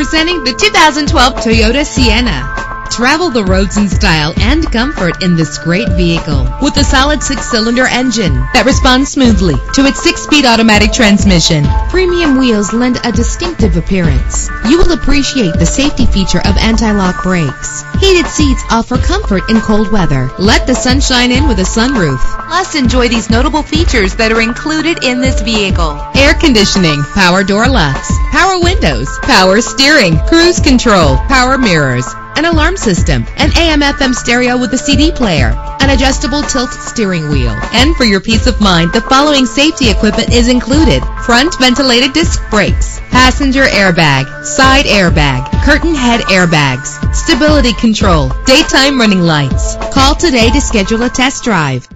Presenting the 2012 Toyota Sienna. Travel the roads in style and comfort in this great vehicle with a solid 6-cylinder engine that responds smoothly to its 6-speed automatic transmission. Premium wheels lend a distinctive appearance. You will appreciate the safety feature of anti-lock brakes. Heated seats offer comfort in cold weather. Let the sunshine in with a sunroof. Plus, enjoy these notable features that are included in this vehicle: air conditioning, power door locks, power windows, power steering, cruise control, power mirrors, an alarm system, an AM/FM stereo with a CD player, an adjustable tilt steering wheel. And for your peace of mind, the following safety equipment is included: front ventilated disc brakes, passenger airbag, side airbag, curtain head airbags, stability control, daytime running lights. Call today to schedule a test drive.